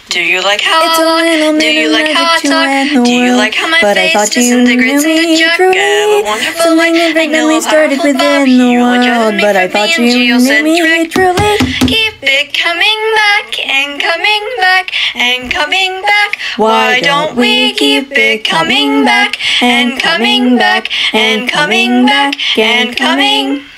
Do you like how I walk? Do you like how I talk? Do you like how my face disintegrates into junk? What wonderful light. I know a powerful love. You will drive me for being geocentric. Keep it coming back and coming back and coming back. Why don't we keep it coming back and coming back and coming back and coming